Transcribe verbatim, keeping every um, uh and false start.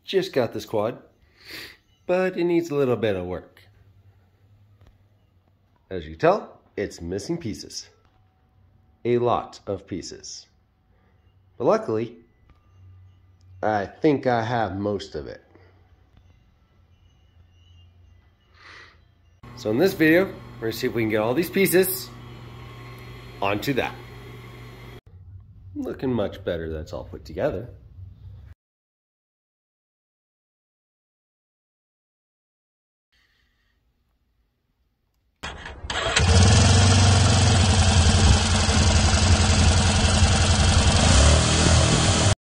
just got this quad, but it needs a little bit of work. As you can tell, it's missing pieces. A lot of pieces. But luckily, I think I have most of it. So in this video, we're gonna see if we can get all these pieces onto that. Looking much better, that's all put together.